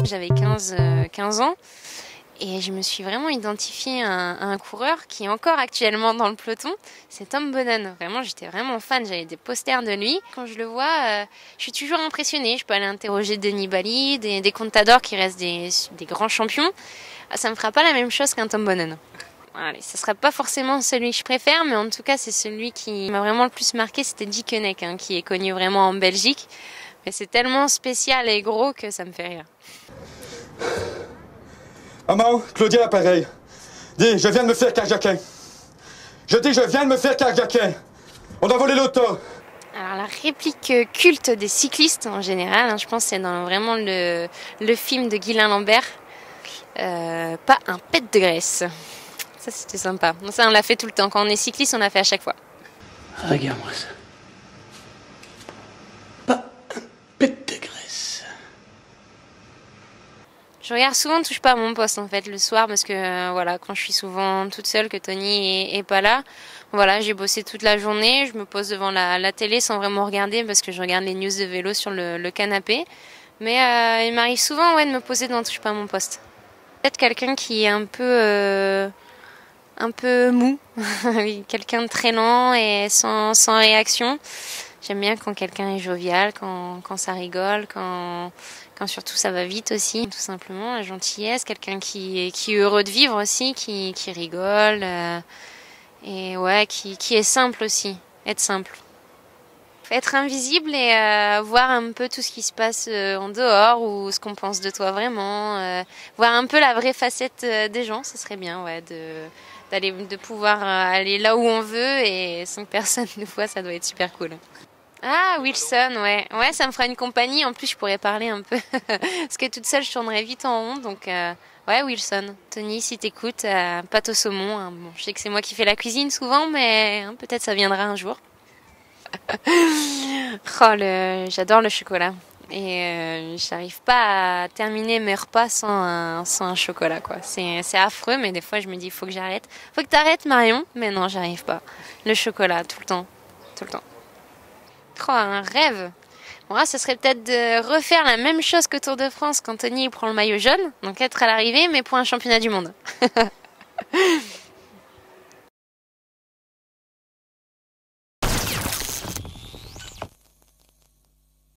j'avais 15 ans. Et je me suis vraiment identifiée à un coureur qui est encore actuellement dans le peloton, c'est Tom Boonen. Vraiment, j'étais vraiment fan, j'avais des posters de lui. Quand je le vois, je suis toujours impressionnée. Je peux aller interroger Denis Baly, des Contador qui restent des grands champions. Ça me fera pas la même chose qu'un Tom Boonen. Allez, ça sera pas forcément celui que je préfère, mais en tout cas, c'est celui qui m'a vraiment le plus marqué, c'était Dick Heunink, hein, qui est connu vraiment en Belgique. Mais c'est tellement spécial et gros que ça me fait rire. Maman, Claudia l'appareil. Dis, je viens de me faire carjacker. Je dis, je viens de me faire carjacker. On a volé l'auto. Alors la réplique culte des cyclistes en général, hein, je pense que c'est dans vraiment le film de Guylain Lambert. Pas un pet de graisse. Ça c'était sympa. Ça on l'a fait tout le temps. Quand on est cycliste, on l'a fait à chaque fois. Regarde-moi ça. Pas un pet de graisse. Je regarde souvent Touche pas à mon poste en fait le soir parce que voilà, quand je suis souvent toute seule, que Tony est pas là, voilà, j'ai bossé toute la journée, je me pose devant la télé sans vraiment regarder parce que je regarde les news de vélo sur le canapé. Mais il m'arrive souvent ouais, de me poser devant Touche pas à mon poste. Peut-être quelqu'un qui est un peu mou, quelqu'un de très lent et sans réaction. J'aime bien quand quelqu'un est jovial, quand ça rigole, quand surtout ça va vite aussi, tout simplement, la gentillesse, quelqu'un qui est heureux de vivre aussi, qui rigole, et ouais, qui est simple aussi, être simple. Être invisible et voir un peu tout ce qui se passe en dehors ou ce qu'on pense de toi vraiment, voir un peu la vraie facette des gens, ce serait bien, ouais, de pouvoir aller là où on veut et sans que personne nous voit, ça doit être super cool. Ah, Wilson, ouais. Ouais, ça me fera une compagnie. En plus, je pourrais parler un peu. Parce que toute seule, je tournerais vite en rond. Donc, ouais, Wilson. Tony, si t'écoutes, pâte au saumon. Hein. Bon, je sais que c'est moi qui fais la cuisine souvent, mais hein, peut-être ça viendra un jour. Oh, j'adore le chocolat. Et j'arrive pas à terminer mes repas sans un chocolat, quoi. C'est affreux, mais des fois, je me dis, il faut que j'arrête. Faut que t'arrêtes, Marion. Mais non, j'arrive pas. Le chocolat, tout le temps. Tout le temps. Oh, un rêve. Bon, là, ce serait peut-être de refaire la même chose que Tour de France quand Tony prend le maillot jaune, donc être à l'arrivée, mais pour un championnat du monde.